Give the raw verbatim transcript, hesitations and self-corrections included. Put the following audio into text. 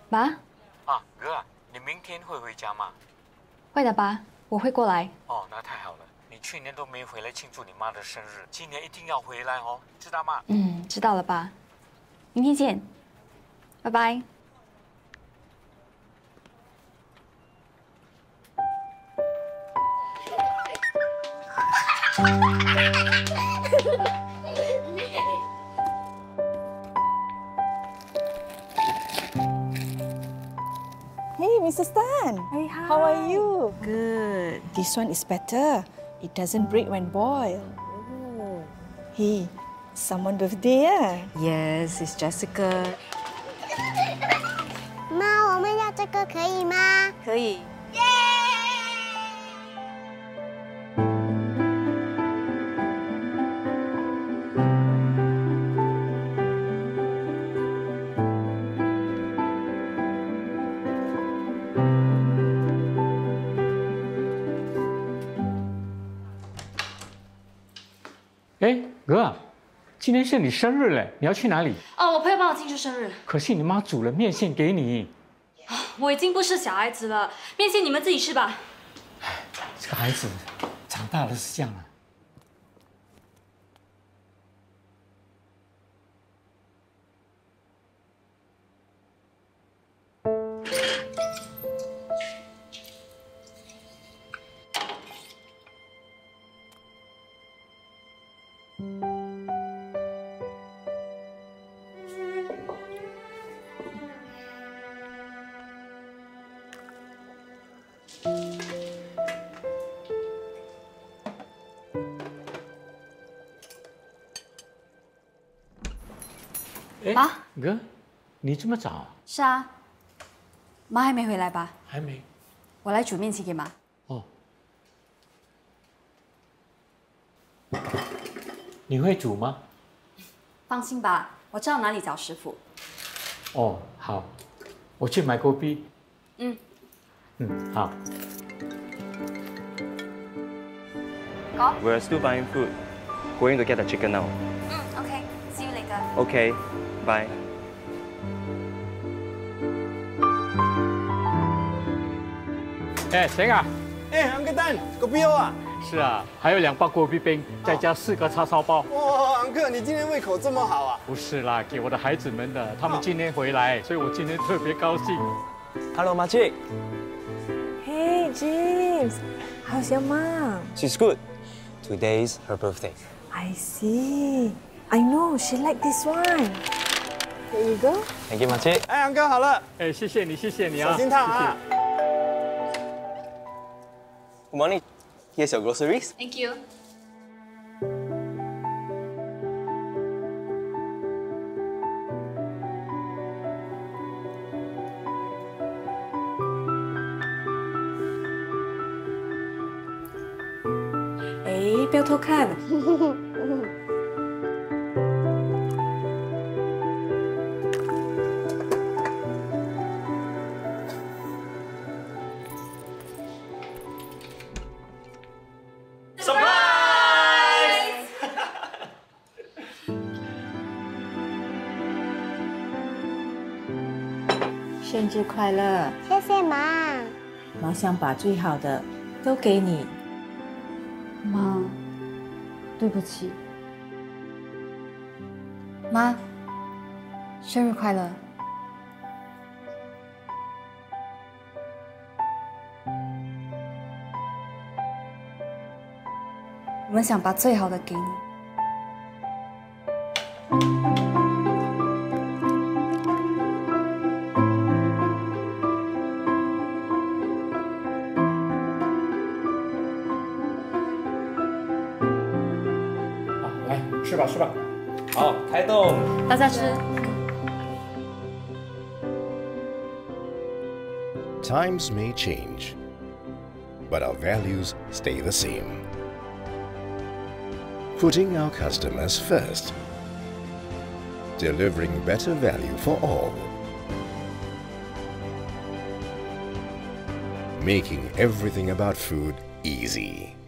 爸。 啊，哥啊，你明天会回家吗？ 会的，爸，我会过来。 哦，那太好了。你去年都没回来庆祝你妈的生日，今年一定要回来哦，知道吗？ 嗯，知道了，爸。明天见，拜拜。 Hey, Missus Tan. Hey, hi. How are you? Good. This one is better. It doesn't break when boiled. Oh. Hey, someone birthday ah? Yes, it's Jessica. 妈，我们要这个可以吗？ 可以。 耶！ 哎，哥，今天是你生日嘞，你要去哪里？ 哦，我朋友帮我庆祝生日。 可是你妈煮了面线给你。 我已经不是小孩子了，面线你们自己吃吧。 哎，这个孩子长大了是这样啊。 妈， 哥，你这么早？ 是啊，妈还没回来吧？ 还没。 我来煮面线给妈。 哦。你会煮吗？ 放心吧，我知道哪里找师傅。 哦，好，我去买锅币。 嗯。 嗯，好。 We're still buying food. Going to get the chicken now. 嗯 ，OK. See you later. Okay, bye. 哎，谁啊？ 哎，Uncle Dan，狗逼欧啊！ 是啊，还有两包锅币冰，再加四个叉烧包。 哇 ，Uncle，你今天胃口这么好啊？ 不是啦，给我的孩子们的，他们今天回来，所以我今天特别高兴。 Hello, Magic. Hey, James. How's your mom? She's good. Today's her birthday. I see. I know she like this one. Here you go. Thank you, Magic. 哎，Uncle，好了。 哎，谢谢你，谢谢你啊。 小心烫啊。 Good morning. Here's your groceries. Thank you. 哎，不要偷看。生日快乐！ 谢谢妈。 妈想把最好的都给你。 妈，对不起。妈，生日快乐！我们想把最好的给你。 吃吧，吃吧。好，开动。 大家吃。 Times may change, but our values stay the same. Putting our customers first. Delivering better value for all. Making everything about food easy.